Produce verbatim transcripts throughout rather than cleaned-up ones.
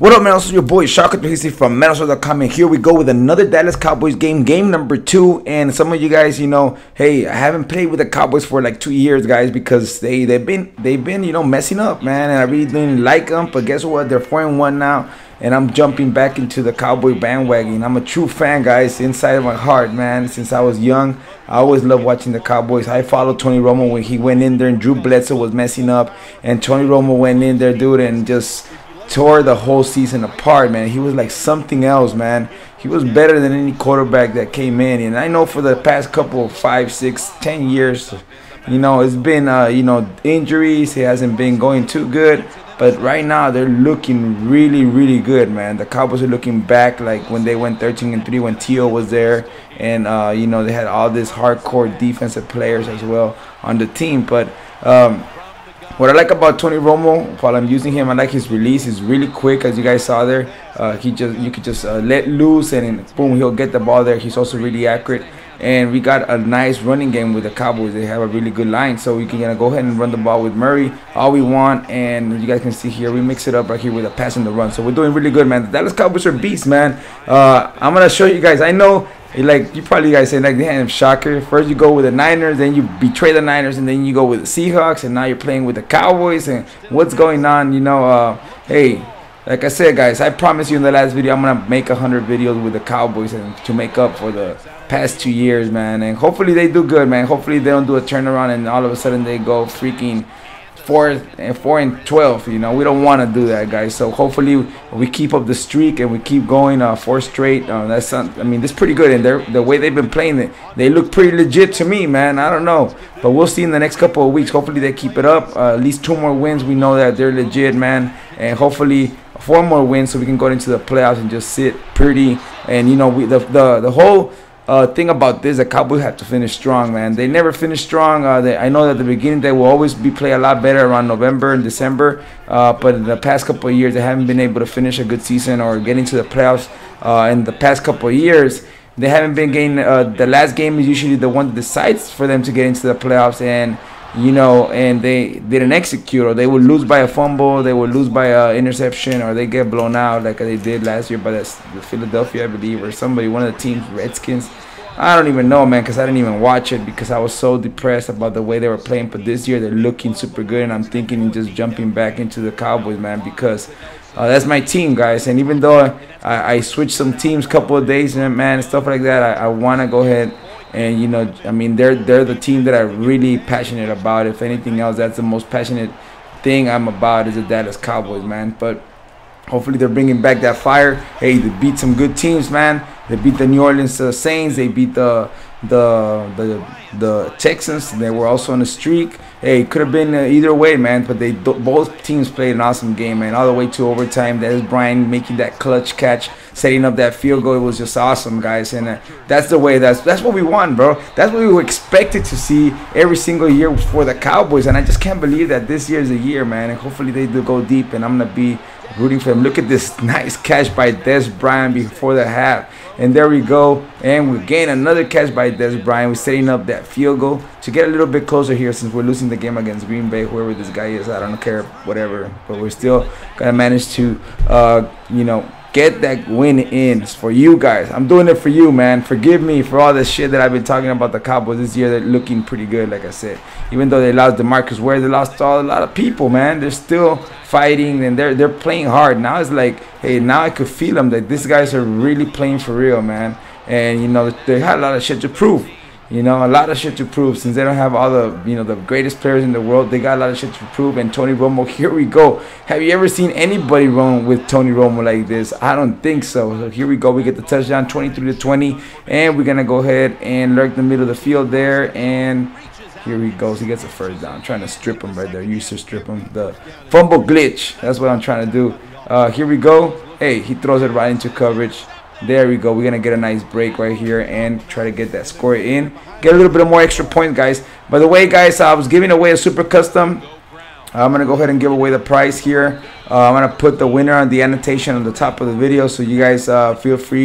What up, man? This is your boy Shaka three sixty from Metal dot com, and here we go with another Dallas Cowboys game, game number two. And some of you guys, you know, hey, I haven't played with the Cowboys for like two years, guys, because they they've been they've been you know messing up, man. And I really didn't like them, but guess what? They're four and one now, and I'm jumping back into the Cowboy bandwagon. I'm a true fan, guys, inside of my heart, man. Since I was young, I always loved watching the Cowboys. I followed Tony Romo when he went in there, and Drew Bledsoe was messing up, and Tony Romo went in there, dude, and just tore the whole season apart, man. He was like something else, man. He was better than any quarterback that came in. And I know for the past couple, five, six, ten years, you know, it's been, uh, you know, injuries. He hasn't been going too good. But right now, they're looking really, really good, man. The Cowboys are looking back like when they went thirteen and three when T O was there. And, uh, you know, they had all these hardcore defensive players as well on the team. But, um, what I like about Tony Romo, while I'm using him, I like his release. He's really quick, as you guys saw there. Uh, he just you could just uh, let loose, and boom, he'll get the ball there. He's also really accurate, and we got a nice running game with the Cowboys. They have a really good line, so we can gonna go ahead and run the ball with Murray all we want. And you guys can see here, we mix it up right here with a pass and the run. So we're doing really good, man. The Dallas Cowboys are beasts, man. Uh, I'm gonna show you guys. I know. Like you probably guys say, like, damn, shocker. First you go with the Niners, then you betray the Niners, and then you go with the Seahawks, and now you're playing with the Cowboys. And what's going on? You know, uh, hey, like I said, guys, I promised you in the last video I'm gonna make a hundred videos with the Cowboys and to make up for the past two years, man. And hopefully they do good, man. Hopefully they don't do a turnaround and all of a sudden they go freaking four and four and twelve. You know, we don't want to do that, guys. So hopefully we keep up the streak and we keep going uh, four straight. Uh, that's not, I mean, that's pretty good. And they're, the way they've been playing it, they look pretty legit to me, man. I don't know, but we'll see in the next couple of weeks. Hopefully they keep it up. Uh, at least two more wins. We know that they're legit, man. And hopefully four more wins so we can go into the playoffs and just sit pretty. And you know, we the the the whole. Uh, thing about this, the Cowboys have to finish strong, man. They never finish strong. Uh, they, I know that at the beginning they will always be play a lot better around November and December, uh, but in the past couple of years they haven't been able to finish a good season or get into the playoffs. Uh, in the past couple of years, they haven't been getting. Uh, the last game is usually the one that decides for them to get into the playoffs, and you know, and they didn't execute, or they will lose by a fumble, they will lose by an interception, or they get blown out like they did last year by the, the Philadelphia, I believe, or somebody, one of the teams, Redskins. I don't even know, man, because I didn't even watch it because I was so depressed about the way they were playing. But this year they're looking super good, and I'm thinking of just jumping back into the Cowboys, man, because uh, that's my team, guys. And even though I, I switched some teams a couple of days, man, and stuff like that, I, I want to go ahead. And, you know, I mean, they're they're the team that I'm really passionate about. If anything else, that's the most passionate thing I'm about is the Dallas Cowboys, man. But hopefully they're bringing back that fire. Hey, they beat some good teams, man. They beat the New Orleans uh, Saints. They beat the the the the Texans. They were also on a streak. Hey, it could have been uh, either way, man. But they both teams played an awesome game, man. All the way to overtime. That is Brian making that clutch catch, setting up that field goal. It was just awesome, guys. And uh, that's the way. That's that's what we want, bro. That's what we were expected to see every single year for the Cowboys. And I just can't believe that this year is the year, man. And hopefully they do go deep. And I'm gonna be rooting for them. Look at this nice catch by Des Bryant before the half. And there we go. And we gain another catch by Des Bryant. We're setting up that field goal to get a little bit closer here since we're losing the game against Green Bay, whoever this guy is. I don't care, whatever. But we're still going to manage to, uh, you know, get that win in. It's for you guys. I'm doing it for you, man. Forgive me for all this shit that I've been talking about the Cowboys this year. They're looking pretty good, like I said. Even though they lost DeMarcus Ware, they lost all, a lot of people, man. They're still fighting, and they're they're playing hard. Now it's like, hey, now I could feel them that these guys are really playing for real, man. And, you know, they had a lot of shit to prove. You know, a lot of shit to prove. Since they don't have all the, you know, the greatest players in the world, they got a lot of shit to prove. And Tony Romo, here we go. Have you ever seen anybody run with Tony Romo like this? I don't think so. So here we go. We get the touchdown, twenty-three to twenty, and we're gonna go ahead and lurk the middle of the field there. And here he goes. He gets a first down. I'm trying to strip him right there. You used to strip him. The fumble glitch. That's what I'm trying to do. Uh, here we go. Hey, he throws it right into coverage. There we go. We're going to get a nice break right here and try to get that score in. Get a little bit of more extra points, guys. By the way, guys, I was giving away a super custom. I'm going to go ahead and give away the prize here. Uh, I'm going to put the winner on the annotation on the top of the video. So you guys uh, feel free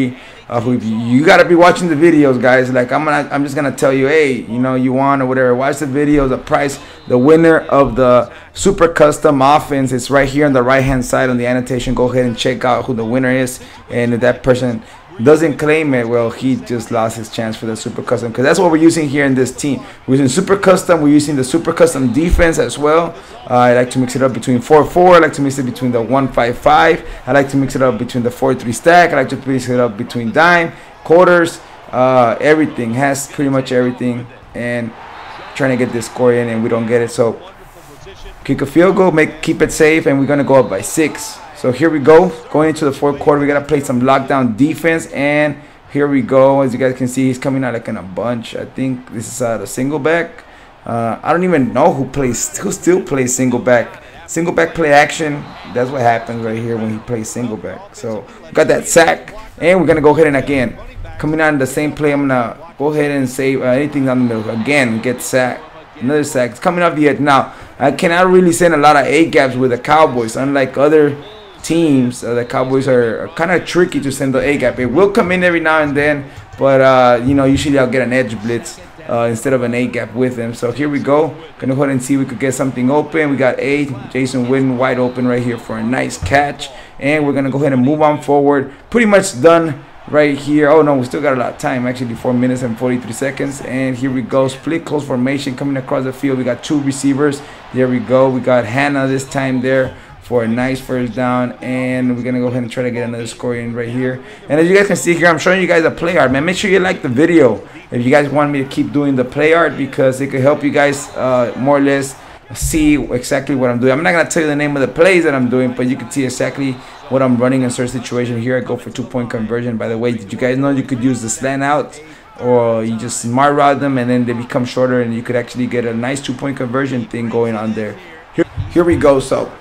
Uh, who you gotta be watching the videos, guys. Like I'm gonna, I'm just gonna tell you, hey, you know, you want or whatever. Watch the videos. The price, the winner of the Super Custom Offense is right here on the right hand side on the annotation. Go ahead and check out who the winner is, and if that person doesn't claim it, well, he just lost his chance for the Super Custom, because that's what we're using here in this team. We're using Super Custom. We're using the Super Custom defense as well. Uh, I like to mix it up between four four. I like to mix it between the one five five. I like to mix it up between the four three stack. I like to mix it up between dime, quarters, uh, everything. Has pretty much everything, and trying to get this score in, and we don't get it. So kick a field goal, make keep it safe, and we're gonna go up by six. So here we go, going into the fourth quarter. We gotta play some lockdown defense, and here we go. As you guys can see, he's coming out like in a bunch. I think this is uh, the single back. Uh, I don't even know who plays, who still plays single back. Single back play action. That's what happens right here when he plays single back. So we got that sack, and we're gonna go ahead and again coming out in the same play. I'm gonna go ahead and save uh, anything down the middle. Again, get sacked. Another sack. It's coming off the edge. Now I cannot really send a lot of A gaps with the Cowboys, unlike other teams. Uh, the Cowboys are, are kind of tricky to send the A gap. It will come in every now and then, but uh, you know, usually I'll get an edge blitz uh, instead of an A gap with them. So here we go. Gonna go ahead and see if we could get something open. We got A, Jason Witten wide open right here for a nice catch, and we're gonna go ahead and move on forward. Pretty much done right here. Oh no, we still got a lot of time, actually four minutes and forty-three seconds. And here we go, split close formation coming across the field. We got two receivers. There we go. We got Hannah this time there for a nice first down, and we're gonna go ahead and try to get another score in right here. And as you guys can see here, I'm showing you guys a play art, man. Make sure you like the video if you guys want me to keep doing the play art, because it could help you guys uh, more or less see exactly what I'm doing. I'm not gonna tell you the name of the plays that I'm doing, but you can see exactly what I'm running in certain situation. Here I go for two-point conversion. By the way, did you guys know you could use the slant out, or you just smart route them and then they become shorter, and you could actually get a nice two-point conversion thing going on there. Here, here we go. So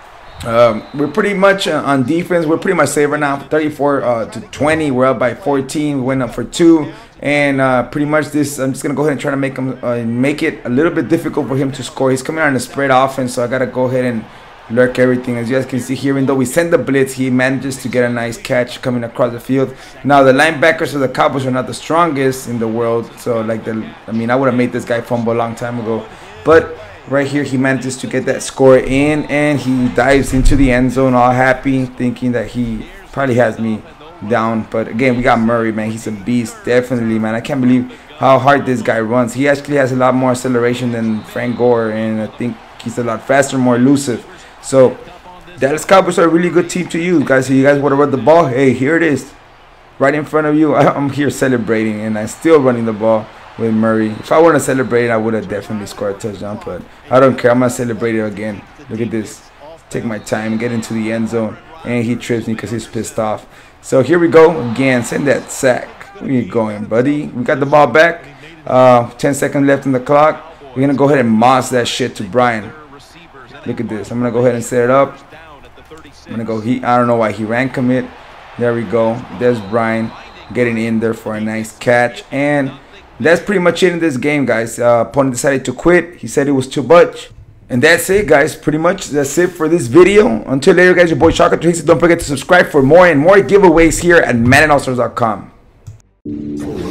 um, we're pretty much uh, on defense. We're pretty much safe right now, thirty-four uh, to twenty. We're up by fourteen. We went up for two, and uh, pretty much this. I'm just gonna go ahead and try to make him uh, make it a little bit difficult for him to score. He's coming on a spread offense, so I gotta go ahead and lurk everything. As you guys can see here, even though we send the blitz, he manages to get a nice catch coming across the field. Now the linebackers of the Cowboys are not the strongest in the world, so like the, I mean, I would have made this guy fumble a long time ago, but right here he manages to get that score in, and he dives into the end zone all happy, thinking that he probably has me down. But again, we got Murray, man. He's a beast, definitely, man. I can't believe how hard this guy runs. He actually has a lot more acceleration than Frank Gore, and I think he's a lot faster, more elusive. So Dallas Cowboys are a really good team to use, guys. So you guys want to run the ball? Hey, here it is, right in front of you. I'm here celebrating, and I'm still running the ball with Murray. If I want to celebrate, I would have definitely scored a touchdown, but I don't care. I'm gonna celebrate it again. Look at this. Take my time, get into the end zone, and he trips me because he's pissed off. So here we go again. Send that sack. Where you going, buddy? We got the ball back. Uh, ten seconds left on the clock. We're gonna go ahead and moss that shit to Brian. Look at this. I'm gonna go ahead and set it up. I'm gonna go. He. I don't know why he ran commit. There we go. There's Brian getting in there for a nice catch, and that's pretty much it in this game, guys. Uh, opponent decided to quit. He said it was too much, and that's it, guys. Pretty much that's it for this video. Until later, guys. Your boy Chocolate Tracy. Don't forget to subscribe for more and more giveaways here at Madden All Stars dot com.